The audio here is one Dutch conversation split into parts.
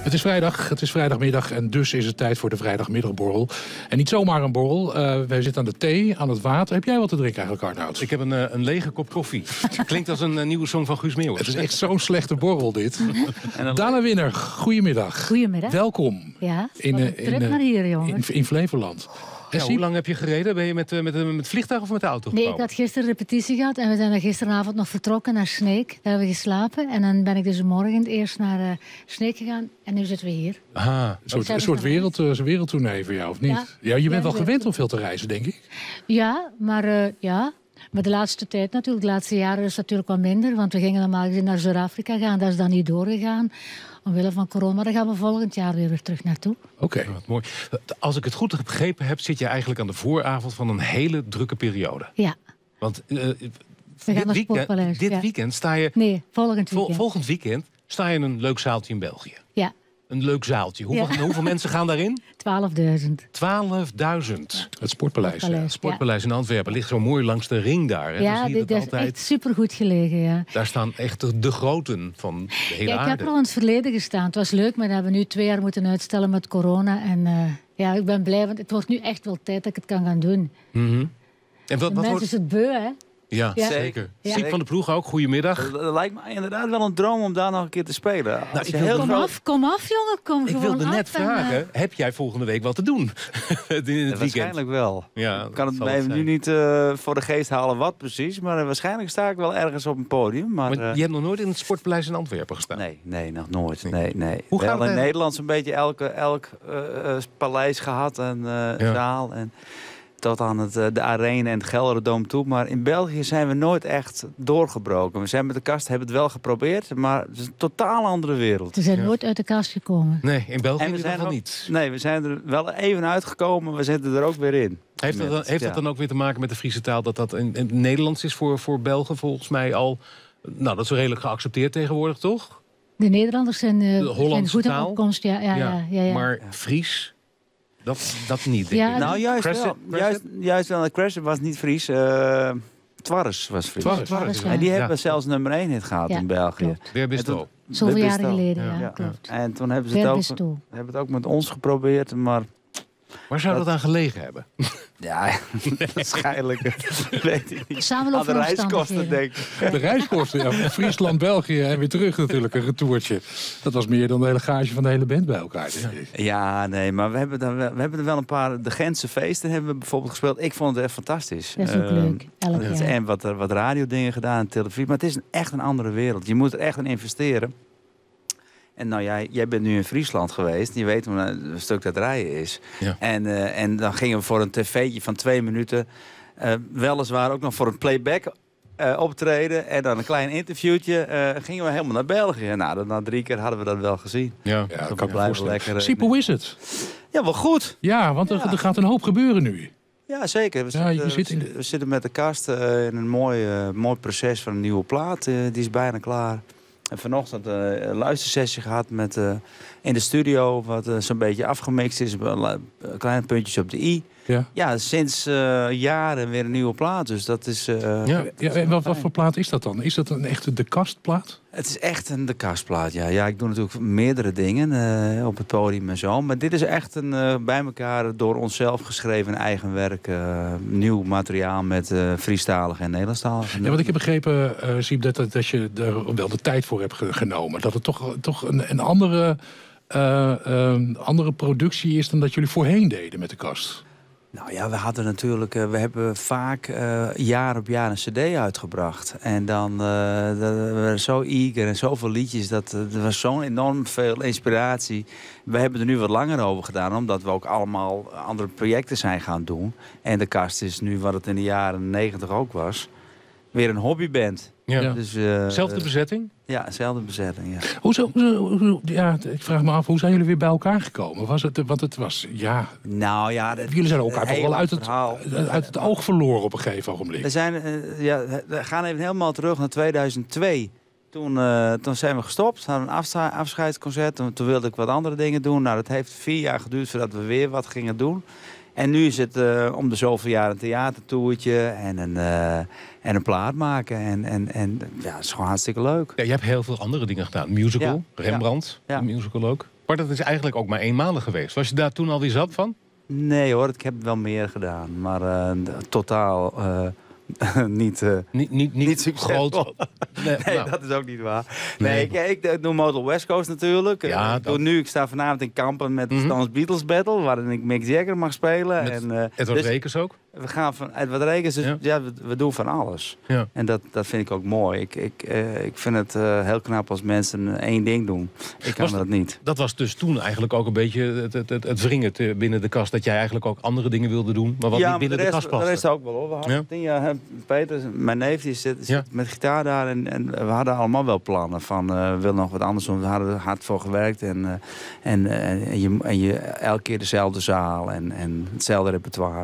Het is vrijdagmiddag en dus is het tijd voor de vrijdagmiddagborrel. En niet zomaar een borrel. Wij zitten aan de thee, aan het water. Heb jij wat te drinken eigenlijk, Arnoud? Ik heb een lege kop koffie. Klinkt als een nieuwe song van Guus Meeuwis. Het is echt zo'n slechte borrel, dit. Dana Winner, goedemiddag. Goedemiddag. Welkom. Ja, terug naar hier, jongens. In Flevoland. Ja, hoe lang heb je gereden? Ben je met het vliegtuig of met de auto gekomen? Nee, ik had gisteren repetitie gehad en we zijn gisteravond nog vertrokken naar Sneek. Daar hebben we geslapen en dan ben ik dus morgen eerst naar Sneek gegaan en nu zitten we hier. Aha, een soort wereldtournee voor jou, of niet? Ja, je bent wel gewend om veel te reizen, denk ik. Ja, maar de laatste tijd natuurlijk, de laatste jaren is het natuurlijk wat minder. Want we gingen normaal gezien naar Zuid-Afrika gaan, dat is dan niet doorgegaan. Omwille van corona, maar daar gaan we volgend jaar weer terug naartoe. Oké, wat mooi. Als ik het goed heb begrepen heb, zit je eigenlijk aan de vooravond van een hele drukke periode. Ja. Want dit weekend sta je... Nee, volgend weekend. Volgend weekend sta je in een leuk zaaltje in België. Ja. Een leuk zaaltje. Hoeveel mensen gaan daarin? 12.000. 12.000. Het Sportpaleis. Het Sportpaleis in Antwerpen ligt zo mooi langs de ring daar. Hè? Ja, dit is echt supergoed gelegen. Ja. Daar staan echt de groten van de hele aarde. Ik heb er al in het verleden gestaan. Het was leuk, maar dat hebben we nu 2 jaar moeten uitstellen met corona. En ik ben blij, want het wordt nu echt wel tijd dat ik het kan gaan doen. Mm-hmm. En wat mensen is het beu, hè? Ja, zeker. Ja. Siep van de Ploeg ook, goedemiddag. Dat lijkt me inderdaad wel een droom om daar nog een keer te spelen. Kom af, jongen. Kom ik wilde net vragen, heb jij volgende week wat te doen? in het weekend? Waarschijnlijk wel. Ja, ik kan het mij nu niet voor de geest halen wat precies. Maar waarschijnlijk sta ik wel ergens op een podium. Maar je hebt nog nooit in het Sportpaleis in Antwerpen gestaan? Nee, nog nooit. Nee. Hoe gaat het in Nederland zo'n beetje elk paleis gehad en zaal. En tot aan de Arena en het Gelderdoom toe. Maar in België zijn we nooit echt doorgebroken. We zijn met de kast, hebben het wel geprobeerd, maar het is een totaal andere wereld. We zijn nooit uit de kast gekomen. Nee, in België zijn we niet. Nee, we zijn er wel even uitgekomen, we zitten er ook weer in. Heeft dat dan ook weer te maken met de Friese taal, dat in het Nederlands is voor Belgen volgens mij al... Nou, dat is redelijk geaccepteerd tegenwoordig, toch? De Nederlanders zijn, de Hollandse goed taal. Op opkomst, ja. Maar Fries... Dat niet, denk ik. Nou, juist wel. Crash was niet Fries. Twarres was Fries. Twarres, en die hebben zelfs nummer 1 hit gehad in België. Weer Bisto. Zoveel jaren geleden, klopt. En toen hebben ze het ook met ons geprobeerd, maar... Waar zou dat aan gelegen hebben? Ja, waarschijnlijk. Weet ik niet. Aan de reiskosten, denk ik. De reiskosten, ja. Friesland, België en weer terug natuurlijk, een retourtje. Dat was meer dan de hele gage van de hele band bij elkaar, denk ik. Ja, nee, maar we hebben er wel een paar... De Gentse feesten hebben we bijvoorbeeld gespeeld. Ik vond het echt fantastisch. Dat is ook leuk. En wat radiodingen gedaan, televisie. Maar het is echt een andere wereld. Je moet er echt in investeren. En nou, jij bent nu in Friesland geweest. Je weet hoe een stuk dat rijden is. Ja. En dan gingen we voor een tv'tje van 2 minuten... weliswaar ook nog voor een playback optreden. En dan een klein interviewtje. Gingen we helemaal naar België. Nou, na 3 keer hadden we dat wel gezien. Ja, dat kan blijven lekker. Siep, hoe is het? Ja, wel goed. Ja, want er gaat een hoop gebeuren nu. Ja, zeker. We zitten met de kast in een mooi proces van een nieuwe plaat. Die is bijna klaar. En vanochtend een luistersessie gehad in de studio, wat zo'n beetje afgemixt is. Kleine puntjes op de i. Ja, sinds jaren weer een nieuwe plaat. Dus dat is... en wat voor plaat is dat dan? Is dat een echte de kastplaat? Het is echt een de kastplaat, ja. Ja, ik doe natuurlijk meerdere dingen op het podium en zo. Maar dit is echt een bij elkaar door onszelf geschreven eigen werk. Nieuw materiaal met Friestalig en Nederlandstalig. Ja, want ik heb begrepen, Siep, dat je er wel de tijd voor hebt genomen. Dat het toch een andere productie is dan dat jullie voorheen deden met de kast. Nou ja, we hebben vaak jaar op jaar een cd uitgebracht. En dan we waren zo eager en zoveel liedjes. Er was zo'n enorm veel inspiratie. We hebben er nu wat langer over gedaan, omdat we ook allemaal andere projecten zijn gaan doen. En de kast is nu, wat het in de jaren 90 ook was, weer een hobbyband. Ja. Dus, zelfde bezetting? Ja, dezelfde bezetting, ja. Ik vraag me af, hoe zijn jullie weer bij elkaar gekomen? Want het was, Nou ja... Jullie zijn elkaar toch wel uit het oog verloren op een gegeven ogenblik. We gaan even helemaal terug naar 2002. Toen zijn we gestopt, hadden een afscheidsconcert. Toen wilde ik wat andere dingen doen. Nou, dat heeft 4 jaar geduurd voordat we weer wat gingen doen. En nu is het om de zoveel jaar een theatertoertje en een plaat maken. En ja, het is gewoon hartstikke leuk. Ja, je hebt heel veel andere dingen gedaan. Musical, Rembrandt, musical ook. Maar dat is eigenlijk ook maar eenmalig geweest. Was je daar toen alweer zat van? Nee hoor, ik heb wel meer gedaan. Maar totaal niet succesvol. Groot. Nee, dat is ook niet waar. Nee, ik doe Model West Coast natuurlijk. Ja, ik sta vanavond in Kampen met de Stones Beatles Battle, waarin ik Mick Jagger mag spelen. Met Edward Rekers ook? We gaan van Edward Rekers, dus we doen van alles. Ja. En dat vind ik ook mooi. Ik vind het heel knap als mensen één ding doen. Ik kan dat niet. Dat was dus toen eigenlijk ook een beetje het wringen binnen de kast, dat jij eigenlijk ook andere dingen wilde doen, maar wat niet binnen de kast paste. Ja, dat is ook wel hoor. We hadden 10 jaar, Peter, mijn neef, die zit met gitaar daar en we hadden allemaal wel plannen van we willen nog wat anders doen. We hadden er hard voor gewerkt en je elke keer dezelfde zaal en hetzelfde repertoire.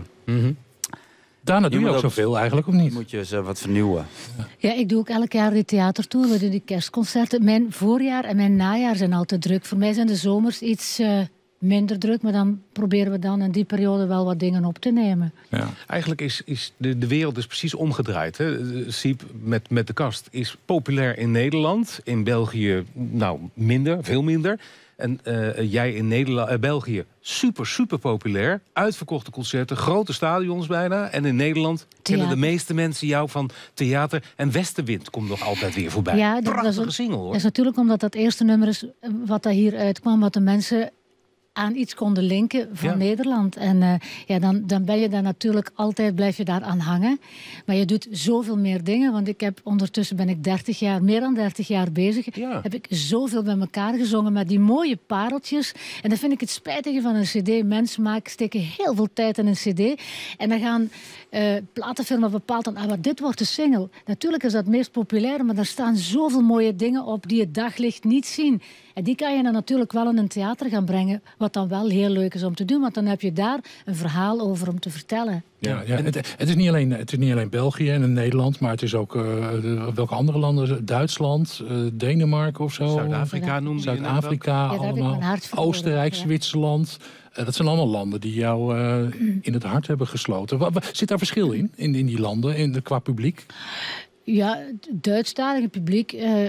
Daarna doe je ook zoveel eigenlijk, of niet? Moet je ze wat vernieuwen. Ja, ik doe ook elk jaar die theatertour. We doen die kerstconcerten. Mijn voorjaar en mijn najaar zijn altijd druk. Voor mij zijn de zomers iets minder druk. Maar dan proberen we dan in die periode wel wat dingen op te nemen. Ja. Eigenlijk is de wereld dus precies omgedraaid. Hè? Siep met de kast is populair in Nederland. In België minder, veel minder. En jij in België super populair. Uitverkochte concerten, grote stadions bijna. En in Nederland kennen de meeste mensen jou van theater. En Westenwind komt nog altijd weer voorbij. Ja, prachtige single hoor. Dat is natuurlijk omdat dat eerste nummer is wat daar hier uitkwam. Wat de mensen aan iets konden linken van Nederland. En dan ben je daar natuurlijk altijd, blijf je daar aan hangen. Maar je doet zoveel meer dingen. Want ondertussen ben ik meer dan 30 jaar bezig. Ja. Heb ik zoveel bij elkaar gezongen met die mooie pareltjes. En dan vind ik het spijtige van een cd. Mensen steken heel veel tijd in een cd. En dan gaan platenfirma bepaalt dan, maar dit wordt de single. Natuurlijk is dat het meest populair, maar daar staan zoveel mooie dingen op die het daglicht niet zien. En die kan je dan natuurlijk wel in een theater gaan brengen, wat dan wel heel leuk is om te doen, want dan heb je daar een verhaal over om te vertellen. Ja. Het is niet alleen België en Nederland, maar het is ook welke andere landen? Duitsland, Denemarken of zo? Zuid-Afrika noemde je Zuid-Afrika, allemaal. Oostenrijk, Zwitserland. Dat zijn allemaal landen die jou in het hart hebben gesloten. Zit daar verschil in die landen, qua publiek? Ja, het Duitsstalige publiek.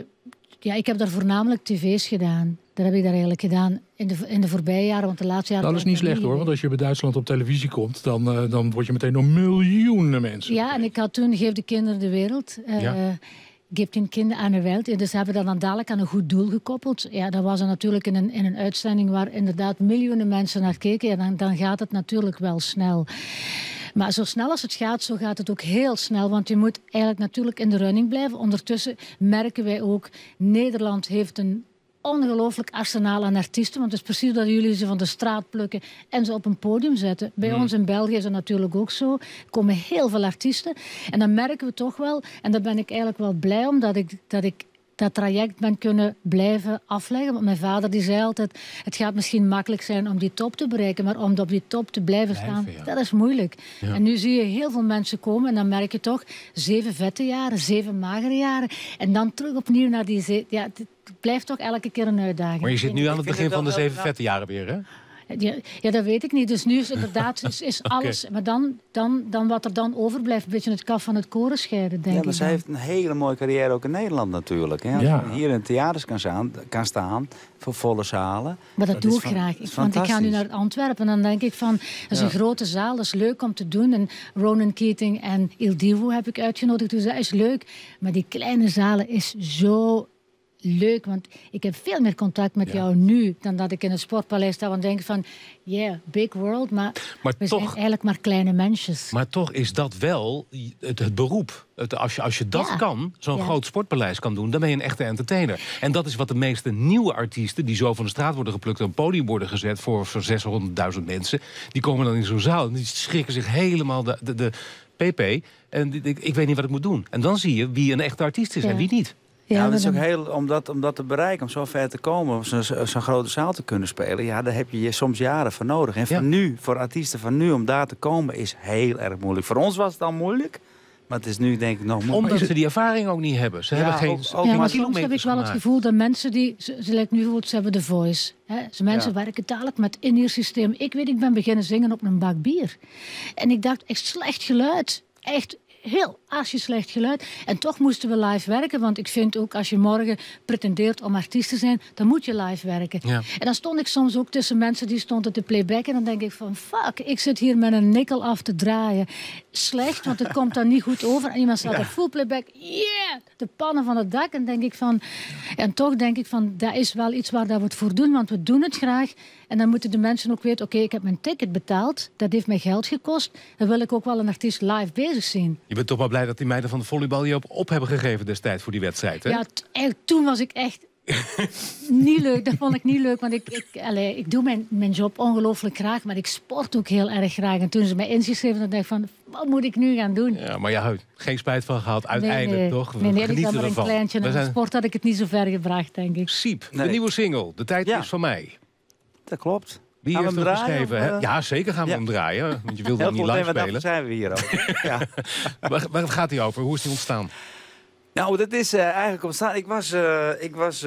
Ik heb daar voornamelijk tv's gedaan. Dat heb ik daar eigenlijk gedaan in de voorbije jaren. Want de laatste jaren. Dat is niet slecht hoor, want als je bij Duitsland op televisie komt, dan word je meteen door miljoenen mensen. Ja, en ik had toen Geef de kinderen de wereld. Geef den kinderen aan de wereld. Dus hebben dat dan dadelijk aan een goed doel gekoppeld. Ja, dat was dan natuurlijk in een uitzending waar inderdaad miljoenen mensen naar keken. Ja, dan gaat het natuurlijk wel snel. Maar zo snel als het gaat, zo gaat het ook heel snel. Want je moet eigenlijk natuurlijk in de running blijven. Ondertussen merken wij ook, Nederland heeft een ongelooflijk arsenaal aan artiesten. Want het is precies dat jullie ze van de straat plukken en ze op een podium zetten. Bij ons in België is dat natuurlijk ook zo. Er komen heel veel artiesten. En dan merken we toch wel, en daar ben ik eigenlijk wel blij om, dat ik dat traject ben kunnen blijven afleggen. Want mijn vader die zei altijd, het gaat misschien makkelijk zijn om die top te bereiken, maar om op die top te blijven staan, dat is moeilijk. Ja. En nu zie je heel veel mensen komen en dan merk je toch 7 vette jaren, 7 magere jaren. En dan terug opnieuw naar die... het blijft toch elke keer een uitdaging. Maar je zit nu aan het begin van de 7 vette jaren weer, hè? Ja, dat weet ik niet. Dus nu is inderdaad is alles... Maar dan wat er dan overblijft, een beetje het kaf van het koren scheiden, denk ik. Ja, maar zij heeft een hele mooie carrière ook in Nederland natuurlijk. Hè? Als je hier in theaters kan staan, voor volle zalen. Maar dat doe ik graag. Want ik ga nu naar Antwerpen en dan denk ik van... Dat is een grote zaal, dat is leuk om te doen. En Ronan Keating en Il Divo heb ik uitgenodigd, dus dat is leuk. Maar die kleine zalen is zo... leuk, want ik heb veel meer contact met jou nu dan dat ik in een sportpaleis sta en denk van, big world, maar we zijn eigenlijk maar kleine mensjes. Maar toch is dat wel het beroep. Als je dat kan, zo'n groot sportpaleis kan doen, dan ben je een echte entertainer. En dat is wat de meeste nieuwe artiesten, die zo van de straat worden geplukt en op een podium worden gezet voor zo'n 600.000 mensen, die komen dan in zo'n zaal en die schrikken zich helemaal de pp. En ik weet niet wat ik moet doen. En dan zie je wie een echte artiest is en wie niet. Ja, dat is ook heel, om dat te bereiken, om zo ver te komen, om zo'n grote zaal te kunnen spelen, daar heb je soms jaren voor nodig. En voor artiesten van nu, om daar te komen, is heel erg moeilijk. Voor ons was het al moeilijk, maar het is nu denk ik nog moeilijker. Omdat ze die ervaring ook niet hebben. Ze hebben geen maar soms heb ik wel het gevoel dat mensen die, ze lijkt nu bijvoorbeeld, ze hebben The Voice. Hè? Mensen werken dadelijk met in-ear systeem. Ik ben beginnen zingen op een bak bier. En ik dacht, echt slecht geluid. Echt heel asje slecht geluid. En toch moesten we live werken. Want ik vind ook, als je morgen pretendeert om artiest te zijn, dan moet je live werken. Ja. En dan stond ik soms ook tussen mensen die stonden te playbacken. En dan denk ik van, fuck, ik zit hier met een nikkel af te draaien. Slecht, want het komt dan niet goed over. En iemand staat er full playback, yeah, de pannen van het dak. En toch denk ik van, dat is wel iets waar we het voor doen. Want we doen het graag. En dan moeten de mensen ook weten, oké, ik heb mijn ticket betaald. Dat heeft mij geld gekost. Dan wil ik ook wel een artiest live bezig zien. Je bent toch wel blij dat die meiden van de volleybal je op hebben gegeven destijds voor die wedstrijd, hè? Ja, toen was ik echt niet leuk. Dat vond ik niet leuk, want ik doe mijn job ongelooflijk graag, maar ik sport ook heel erg graag. En toen ze mij ingeschreven, dan dacht ik van, wat moet ik nu gaan doen? Ja, maar je hebt geen spijt van gehad, uiteindelijk toch? Nee, ik had maar een kleintje. En in sport had ik het niet zo ver gebracht, denk ik. Siep, de nieuwe single, De tijd is van mij. Dat klopt. Wie heeft hem geschreven? Ja, zeker gaan we hem draaien. Want je wilde hem niet live spelen. Daarvoor zijn we hier ook. Ja. Waar gaat hij over? Hoe is hij ontstaan? Nou, dat is eigenlijk ontstaan. Ik was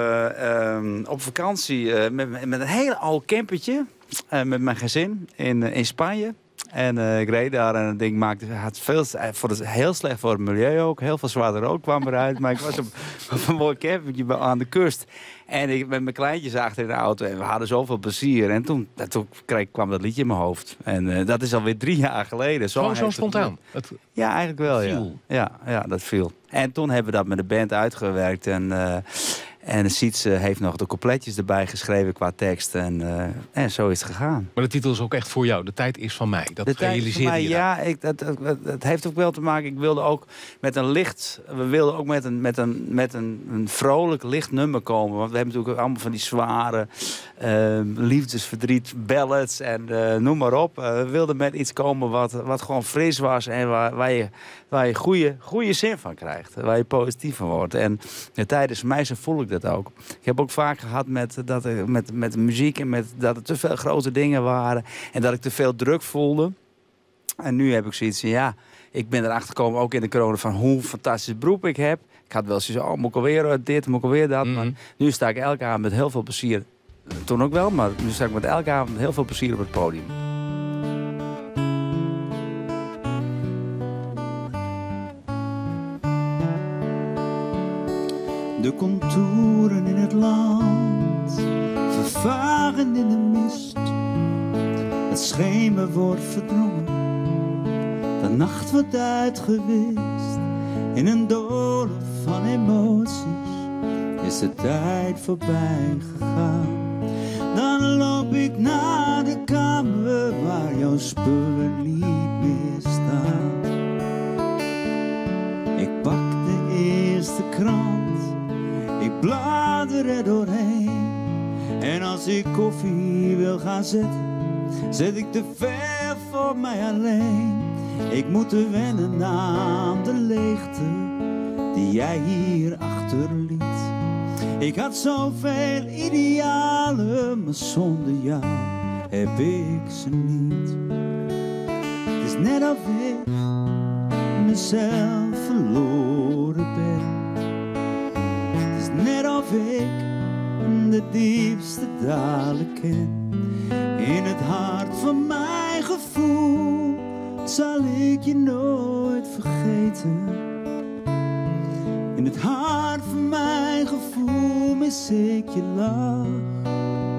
op vakantie met een hele oude campertje. Met mijn gezin in Spanje. En ik reed daar en het ding heel slecht voor het milieu ook. Heel veel zwarte rook kwam eruit. Maar ik was op een mooi campertje aan de kust. En ik met mijn kleintjes achter in de auto. En we hadden zoveel plezier. En toen kwam dat liedje in mijn hoofd. En dat is alweer 3 jaar geleden. Zo spontaan? Ja, eigenlijk wel, ja. Ja, dat viel. En toen hebben we dat met de band uitgewerkt. En Siets heeft nog de coupletjes erbij geschreven qua tekst. En zo is het gegaan. Maar de titel is ook echt voor jou. De tijd is van mij. Dat realiseerde je. Ja, dat heeft ook wel te maken. Ik wilde ook met een licht... We wilden ook met een vrolijk licht nummer komen. Want we hebben natuurlijk ook allemaal van die zware liefdesverdriet, ballads en noem maar op. We wilden met iets komen wat gewoon fris was. En waar je goede zin van krijgt. Waar je positief van wordt. En de tijd is voor mij, zo voel ik dat ook. Ik heb ook vaak gehad met de muziek en dat er te veel grote dingen waren en dat ik te veel druk voelde. En nu heb ik zoiets van, ja, ik ben erachter gekomen ook in de corona van hoe fantastisch beroep ik heb. Ik had wel zoiets, moet ik alweer dit, moet ik alweer dat. Maar nu sta ik elke avond met heel veel plezier. Toen ook wel, maar nu sta ik met elke avond met heel veel plezier op het podium. De contouren in het land vervaren in de mist. Het schemer wordt verdrongen, de nacht wordt uitgewist. In een doolhof van emoties is de tijd voorbij gegaan. Dan loop ik naar de kamer waar jouw spullen niet meer staan. Ik pak de eerste krant. Ik blader er doorheen. En als ik koffie wil gaan zetten, zet ik te ver voor mij alleen. Ik moet er wennen aan de leegte die jij hier achterliet. Ik had zoveel idealen, maar zonder jou heb ik ze niet. Het is net of ik mezelf verloren ben. Net of ik de diepste dalen ken. In het hart van mijn gevoel zal ik je nooit vergeten. In het hart van mijn gevoel mis ik je lach.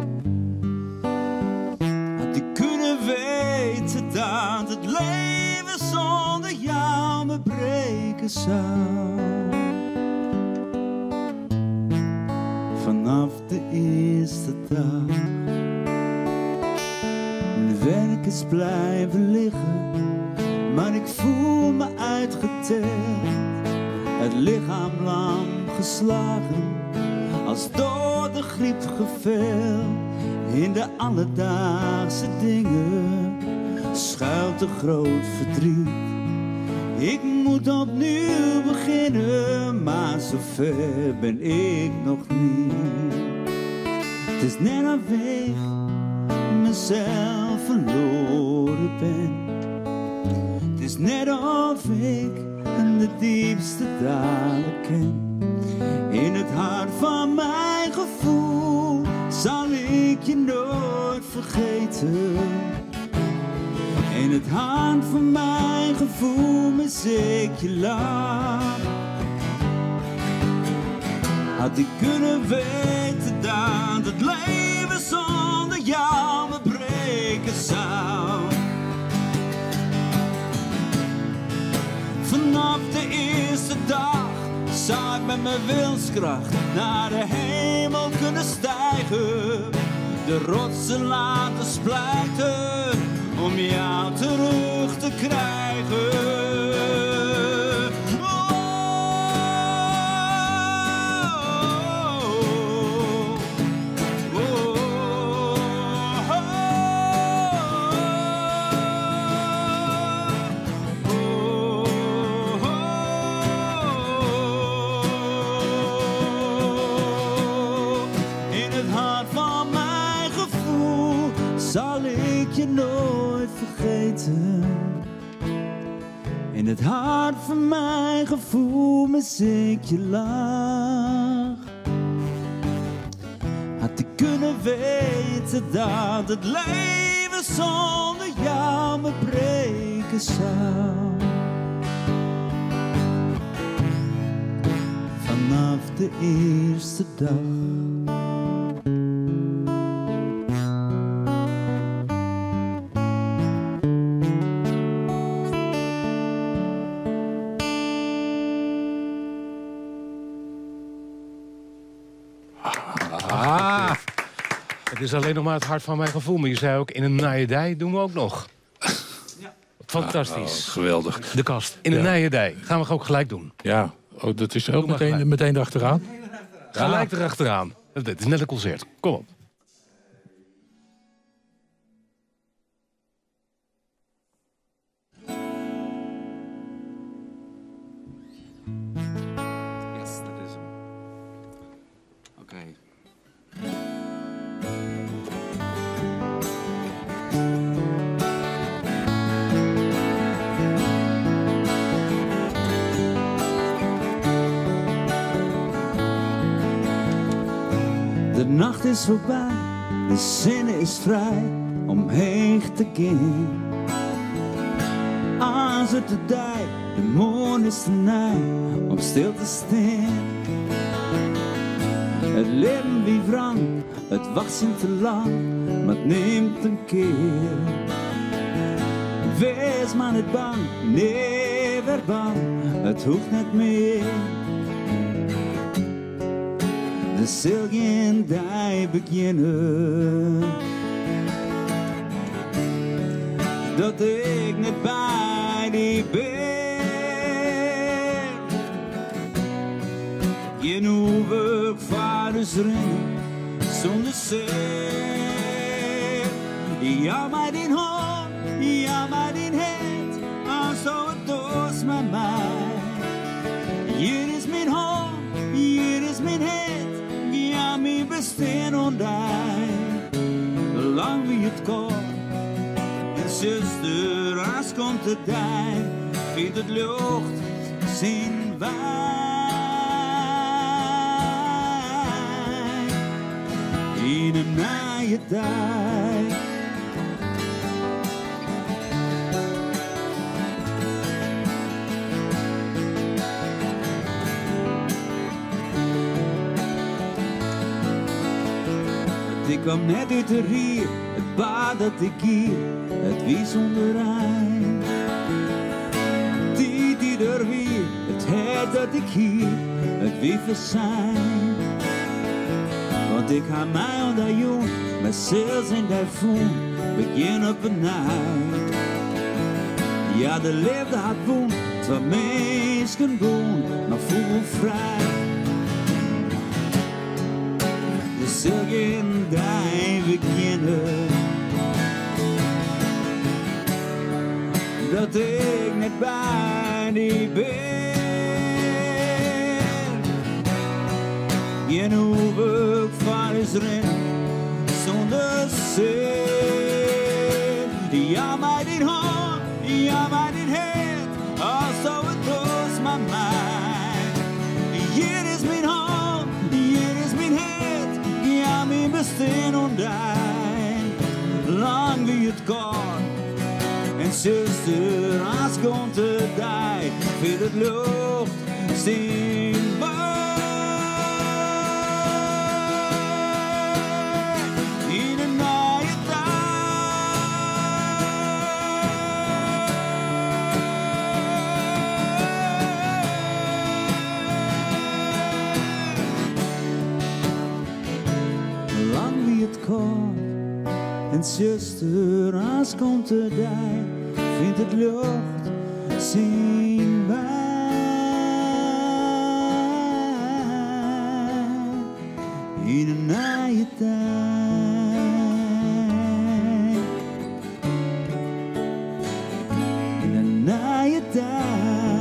Had ik kunnen weten dat het leven zonder jou me breken zou. Vanaf de eerste dag. Mijn werk is blijven liggen, maar ik voel me uitgeteld. Het lichaam lam geslagen, als door de griep geveld. In de alledaagse dingen schuilt een groot verdriet. Ik moet opnieuw beginnen, maar zover ben ik nog niet. Het is net of ik mezelf verloren ben. Het is net of ik de diepste dalen ken. In het hart van mijn gevoel zal ik je nooit vergeten. In het hart van mijn gevoel mis ik je lach. Had ik kunnen weten dat het leven zonder jou me breken zou. Vanaf de eerste dag zou ik met mijn wilskracht naar de hemel kunnen stijgen. De rotsen laten splijten om jou terug te krijgen. Zal ik je nooit vergeten. In het hart van mijn gevoel mis ik je lach. Had ik kunnen weten dat het leven zonder jou me breken zou. Vanaf de eerste dag. Het is alleen nog maar het hart van mijn gevoel. Maar je zei ook, in een naaierij doen we ook nog. Ja. Fantastisch. Geweldig. De kast. In een naaierij. Gaan we ook gelijk doen. Ja, dat is ook meteen erachteraan. Gelijk erachteraan. Het is net een concert. Kom op. Yes, dat is hem. Oké. De nacht is voorbij, de zin is vrij om heen te gaan. Als het de dij, de morgen is te nij om stil te staan. Het leven wie wrang, het wachten te lang, maar het neemt een keer. Wees maar niet bang, nee, weer bang, het hoeft niet meer. De zilgen die beginnen, dat ik niet bij die ben. Je hoef ik vaders rennen zonder zin. Ja, maar die hand, ja, maar die hand, als zo het doos met mij. Hier is mijn hand, hier is mijn hand. Ja, mijn bestaan ondij, lang wie het kon. En zuster, als komt het dij, vindt het lucht, zien wij. In een naaie tijd. Ik kwam net uit de rier, het bad dat ik hier, het wie zonder eind. Die er weer, het het dat ik hier, het wie verzijn. Want ik ga mij onder jong, met zils in de voet, begin op een nacht. Ja, de liefde had woon, twee mensen woon, maar voel vrij. Zilgen die beginnen, dat ik niet bij die ben. Je hoef ik vaders rennen zonder zin. Ja, maar die hand, ja, maar die hand, als zo het doos maar mij. Hier is mijn hand, hier is mijn hand. Ja, mijn bestaan ondij, lang wie het kan. En zuster, als komt de dag, vindt het lucht zien wij. In een nieuwe dag. Lang wie het kort. En zuster, als komt de dag, vindt het lucht, zien wij. In een nieuwe tijd. In een nieuwe tijd.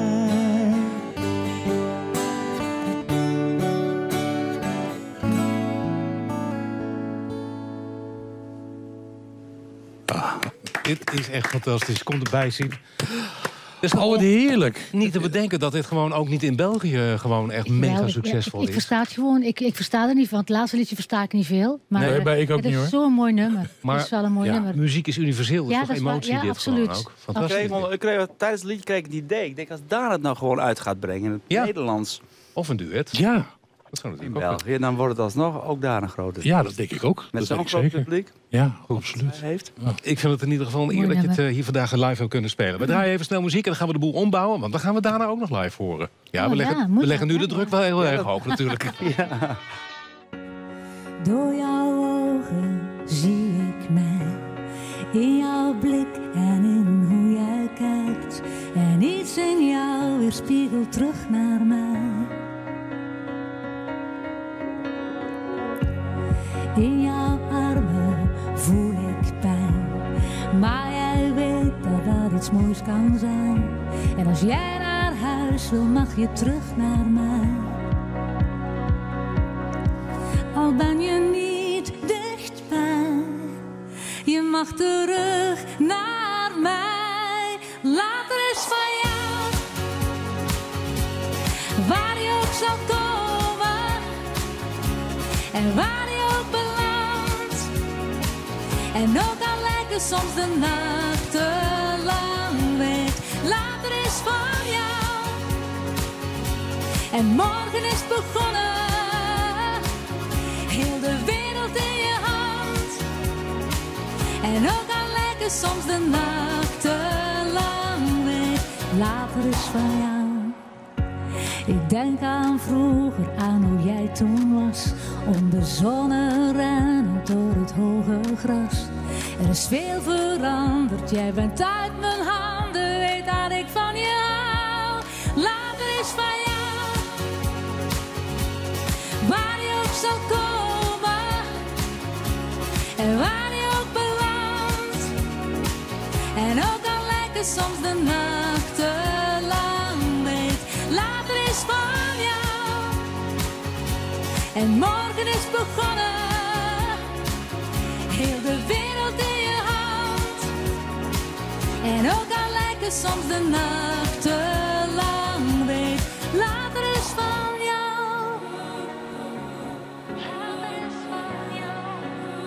Dit is echt fantastisch. Kom erbij, Siep. Dus wat heerlijk. Niet te bedenken dat dit gewoon ook niet in België gewoon echt mega succesvol is. Ik versta het gewoon. Ik versta er niet van. Het laatste liedje versta ik niet veel. Maar nee, ik ook het niet, is hoor. zo'n mooi nummer. Maar het is wel een mooi nummer. Muziek is universeel. Het is toch emotie waar, dit absoluut. gewoon ook. Fantastisch. Tijdens het liedje kreeg ik het idee. Ik denk, als Daan het nou gewoon uit gaat brengen in het Nederlands. Of een duet. Ja. Dat zou In natuurlijk ook. België, dan wordt het alsnog ook daar een grote. Ja, dat denk ik ook. Met Dat zo'n denk ik groot zeker. publiek. Ja, absoluut. Heeft. Ik vind het in ieder geval een eer Mooi dat je het nummer. hier vandaag live hebt kunnen spelen. We draaien even snel muziek en dan gaan we de boel ombouwen. Want dan gaan we daarna ook nog live horen. Ja, Oh, we moet leggen nu dat, de hè? druk wel heel erg hoog natuurlijk. Door jouw ogen zie ik mij, in jouw blik en in hoe jij kijkt. En iets in jou weerspiegelt terug naar mij. In jouw armen voel ik pijn, maar jij weet dat dat iets moois kan zijn. En als jij naar huis wil, mag je terug naar mij. Al ben je niet dichtbij, je mag terug naar mij. Later is van jou, waar je ook zal komen en waar je ook belandt. En ook al lijken soms de nachten lang, weet, later is van jou. En morgen is begonnen. Heel de wereld in je hand. En ook al lijken soms de nachten lang, weet, later is van jou. Ik denk aan vroeger, aan hoe jij toen was. Onbezonnen rennend door het hoge gras. Er is veel veranderd, jij bent uit mijn handen. Weet dat ik van je hou. Later is van jou. Waar je ook zal komen en waar je ook belandt. En ook al lijken soms de nachten lang, weet, later is van jou. En morgen is begonnen. Heel de wereld in je hand. En ook al lijken soms de nachten lang, weet, later is van jou. Later is van jou.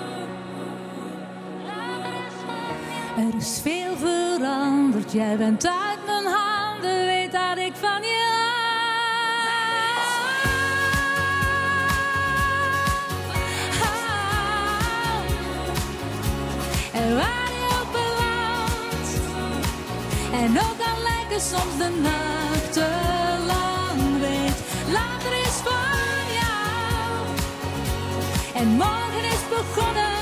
Later is van jou. Er is veel veranderd, jij bent uit mijn handen, weet dat ik van je hou. En waar je ook belandt. En ook al lijken soms de nachten lang, weet, later is van jou. En morgen is begonnen.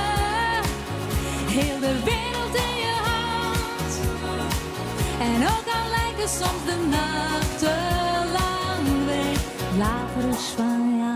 Heel de wereld in je hand. En ook al lijken soms de nachten lang, weet, later is van jou.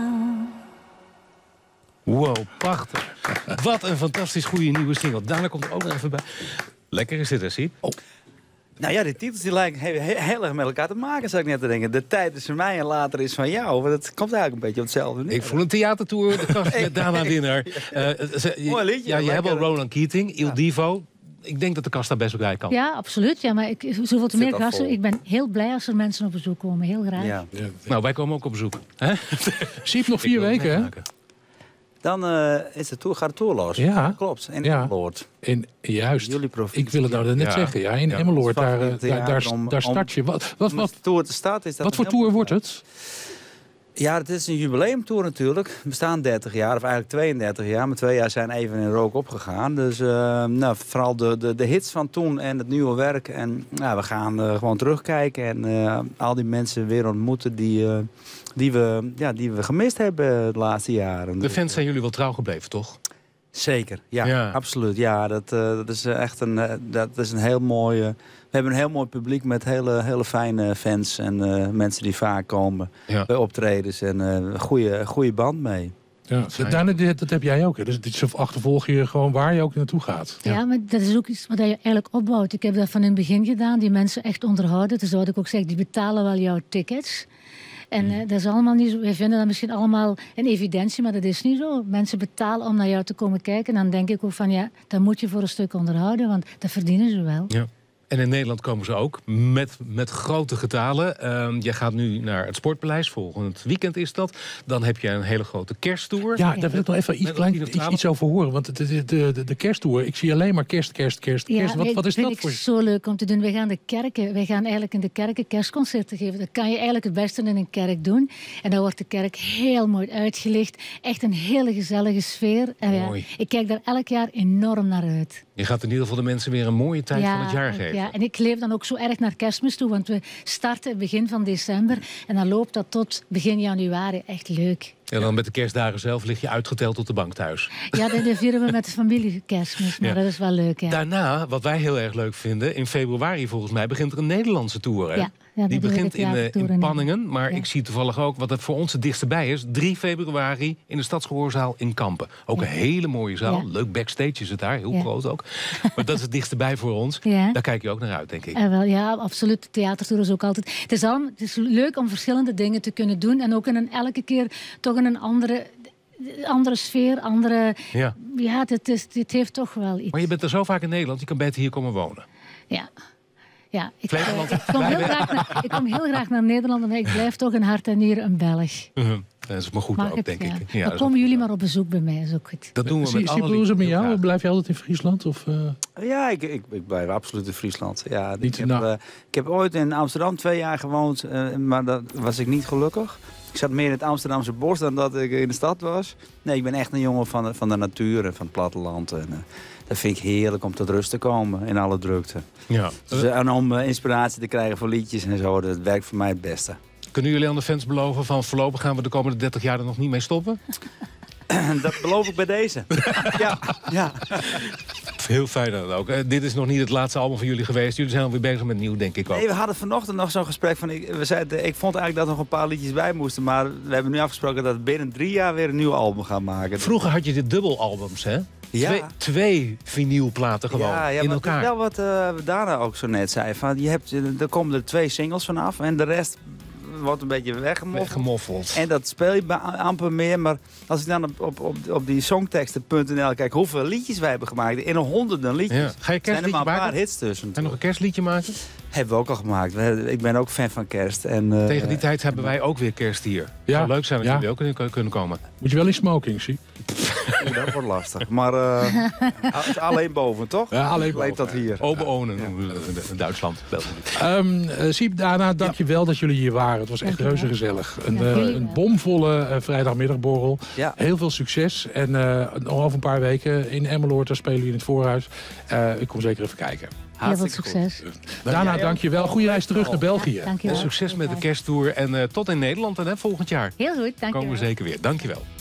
Wow, prachtig. Wat een fantastisch goede nieuwe single. Daarna komt er ook nog even bij. Lekker is dit, hè, Siep? Oh. Nou ja, die titels die lijken heel erg met elkaar te maken, zou ik net te denken. De tijd is van mij en later is van jou. Maar dat komt eigenlijk een beetje op hetzelfde neer. Ik voel een theatertour, de kast met Dana Winner. Mooi liedje. Ja, je hebt al Roland Keating, Il Divo. Ik denk dat de kast daar best wel bij kan. Ja, absoluut. Ja, maar zoveel te meer al gasten. vol. Ik ben heel blij als er mensen op bezoek komen. Heel graag. Ja. Nou, wij komen ook op bezoek. Hè? Siep, nog 4 weken, hè? Dan is de tour, gaat de tour los. Ja. Klopt, in Emmeloord. Juist, Jullie provincie. ik wil het nou net zeggen. Ja, in Emmeloord, daar start je. Wat tour te starten is dat. Wat voor tour wordt het? Ja, het is een jubileumtour natuurlijk. We staan 30 jaar, of eigenlijk 32 jaar. Maar 2 jaar zijn even in rook opgegaan. Dus vooral de hits van toen en het nieuwe werk. En we gaan gewoon terugkijken. En al die mensen weer ontmoeten die we gemist hebben de laatste jaren. De fans zijn jullie wel trouw gebleven, toch? Zeker, ja. Absoluut. Ja, dat is echt een heel mooi... we hebben een heel mooi publiek met hele fijne fans en mensen die vaak komen bij optredens. En een goede band mee. Ja, dat heb jij ook. Hè? Dus dit achtervolg je gewoon waar je ook naartoe gaat. Ja, maar dat is ook iets wat je eigenlijk opbouwt. Ik heb dat van in het begin gedaan. Die mensen echt onderhouden. Dus wat ik ook zeg, die betalen wel jouw tickets. En dat is allemaal niet zo. Wij vinden dat misschien allemaal een evidentie, maar dat is niet zo. Mensen betalen om naar jou te komen kijken. En dan denk ik ook van dat moet je voor een stuk onderhouden, want dat verdienen ze wel. Ja. En in Nederland komen ze ook met grote getalen. Je gaat nu naar het Sportpaleis. Volgend weekend is dat. Dan heb je een hele grote kersttour. Ja, daar wil ik nog even iets over horen. Want de kersttour, ik zie alleen maar kerst. Ja, wat is dat voor? Vind ik zo leuk om te doen. Wij gaan eigenlijk in de kerken kerstconcerten geven. Dat kan je eigenlijk het beste in een kerk doen. En dan wordt de kerk heel mooi uitgelicht. Echt een hele gezellige sfeer. En ik kijk daar elk jaar enorm naar uit. Je gaat in ieder geval de mensen weer een mooie tijd van het jaar geven. Ja, en ik leef dan ook zo erg naar Kerstmis toe, want we starten begin van december en dan loopt dat tot begin januari. Echt leuk. En dan met de kerstdagen zelf lig je uitgeteld op de bank thuis. Ja, dat vieren we met de familie Kerstmis, maar dat is wel leuk. Ja. Daarna, wat wij heel erg leuk vinden, in februari volgens mij begint er een Nederlandse tour. Hè? Ja, die begint in Panningen, maar ik zie toevallig ook wat het voor ons het dichtst bij is. 3 februari in de Stadsgehoorzaal in Kampen. Ook een hele mooie zaal. Ja. Leuk backstage is het daar, heel groot ook. Maar dat is het dichtst bij voor ons. Ja. Daar kijk je ook naar uit, denk ik. Ja, absoluut. De theatertour is ook altijd... Het is leuk om verschillende dingen te kunnen doen. En ook elke keer toch in een andere sfeer, andere... Ja, dit heeft toch wel iets. Maar je bent er zo vaak in Nederland, je kan beter hier komen wonen. Ja, ik kom heel graag naar Nederland, maar ik blijf toch in hart en nieren een Belg. Dat is maar goed ook, denk ik. Ja, dan komen jullie maar op bezoek bij mij, is ook goed. Dat doen we met alle liefde. Hoe met jou? Blijf je altijd in Friesland? Of, Ja, ik blijf absoluut in Friesland. Ja, ik heb ooit in Amsterdam 2 jaar gewoond, maar daar was ik niet gelukkig. Ik zat meer in het Amsterdamse bos dan dat ik in de stad was. Nee, ik ben echt een jongen van de natuur en van het platteland. En, dat vind ik heerlijk om tot rust te komen in alle drukte. Ja. Dus, en om inspiratie te krijgen voor liedjes en zo, dat werkt voor mij het beste. Kunnen jullie aan de fans beloven van voorlopig gaan we de komende 30 jaar er nog niet mee stoppen? Dat beloof ik bij deze. Ja. Heel fijn dan ook. Dit is nog niet het laatste album van jullie geweest. Jullie zijn alweer bezig met nieuw, denk ik ook. Nee, we hadden vanochtend nog zo'n gesprek van... Ik vond eigenlijk dat er nog een paar liedjes bij moesten. Maar we hebben nu afgesproken dat we binnen 3 jaar weer een nieuw album gaan maken. Vroeger had je de dubbelalbums, hè? Ja. Twee vinylplaten gewoon in elkaar. Ja, wat Dana ook zo net zei. Van, er komen er 2 singles vanaf en de rest wordt een beetje weggemoffeld. En dat speel je amper meer. Maar als ik dan op die songteksten.nl kijk hoeveel liedjes wij hebben gemaakt. In 100 liedjes. Ja. Ga je kerstliedje zijn er maar een paar maken? hits tussen. Ga je nog een kerstliedje maken? Hebben we ook al gemaakt. Ik ben ook fan van kerst. En, tegen die tijd hebben wij ook weer kerst hier. Ja. Het zou leuk zijn als jullie ook kunnen komen. Moet je wel in smoking, zie. Dat wordt lastig. Maar alleen boven, toch? Ja, alleen boven. Leeft dat hier. Oben-Onen, in Duitsland. Siep, Dana, dank je wel dat jullie hier waren. Het was echt reuze gezellig. Een bomvolle vrijdagmiddagborrel. Ja. Heel veel succes. En nog over een paar weken in Emmeloord, daar spelen jullie in het voorhuis. Ik kom zeker even kijken. Heel veel succes. Dana, dank je wel. Goeie reis terug naar België. Succes met de kersttour en tot in Nederland en volgend jaar. Heel goed, dank je wel. Komen we zeker weer. Dank je wel.